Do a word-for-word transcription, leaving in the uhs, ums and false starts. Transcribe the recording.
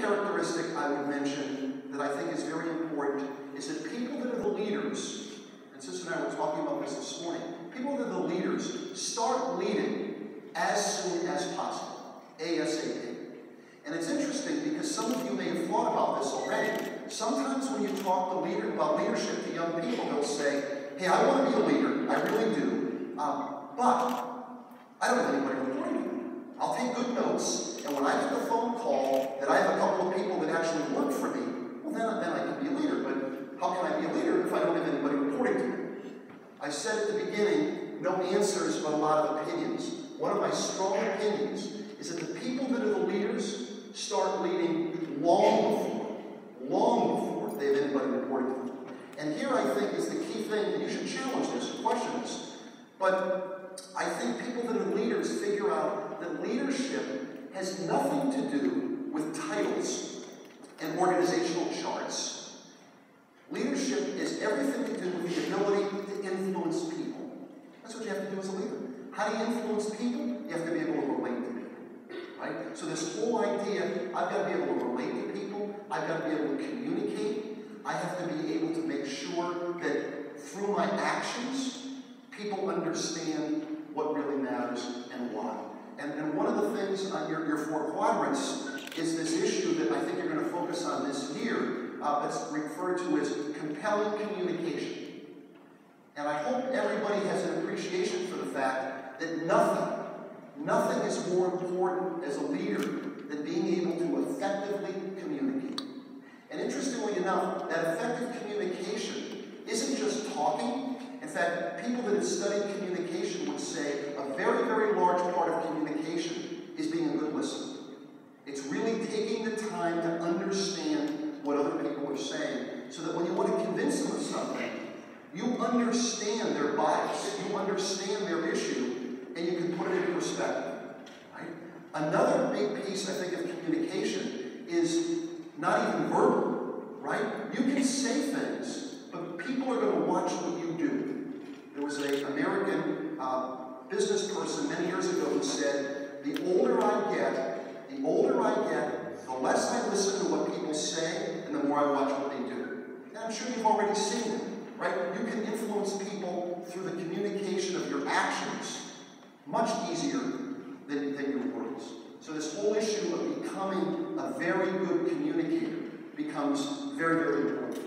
characteristic I would mention that I think is very important is that people that are the leaders, and Sister and I were talking about this this morning, people that are the leaders start leading as soon as possible, ASAP. And it's interesting because some of you may have thought about this already. Sometimes when you talk to leader, about leadership to young people, they'll say, hey, I want to be a leader, I really do, um, but I don't have anybody reporting to me. I'll take good notes, and when I get the phone call that I have a couple of people that actually work for me, well, then, then I can be a leader. But how can I be a leader if I don't have anybody reporting to me? I said at the beginning, no answers, but a lot of opinions. One of my strong opinions is that the people that are the leaders start leading long before, long before they have anybody reporting to them. And here I think is the key thing, and you should challenge this and question this, but I think people that are leaders figure out that leadership has nothing to do with titles and organizational charts. Leadership is everything to do with the ability to influence people. That's what you have to do as a leader. How do you influence people? You have to be able to relate to people. Right? So this whole idea, I've got to be able to relate to people, I've got to be able to communicate, I have to be able to make sure that through my actions, people understand what really matters and why. And, and one of the things on your, your four quadrants is this issue that I think you're going to focus on this year, uh, that's referred to as compelling communication. And I hope everybody has an appreciation for the fact that nothing Nothing is more important as a leader than being able to effectively communicate. And interestingly enough, that effective communication isn't just talking. In fact, people that have studied communication would say a very, very large part of communication is being a good listener. It's really taking the time to understand what other people are saying so that when you want to convince them of something, you understand their bias, you understand their issue, and you can put it in perspective. Right? Another big piece, I think, of communication is not even verbal. Right? You can say things, but people are going to watch what you do. There was an American uh, business person many years ago who said, the older I get, the older I get, the less I listen to what people say, and the more I watch what they do. And I'm sure you've already seen it. Right? You can influence people through the communication of your actions much easier than, than your words. So this whole issue of becoming a very good communicator becomes very, very important.